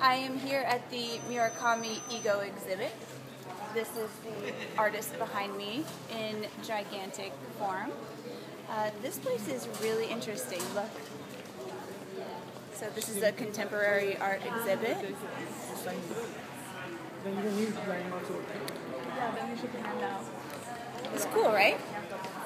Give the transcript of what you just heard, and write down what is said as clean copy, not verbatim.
I am here at the Murakami Ego exhibit. This is the artist behind me in gigantic form. This place is really interesting. Look. So this is a contemporary art exhibit. It's cool, right?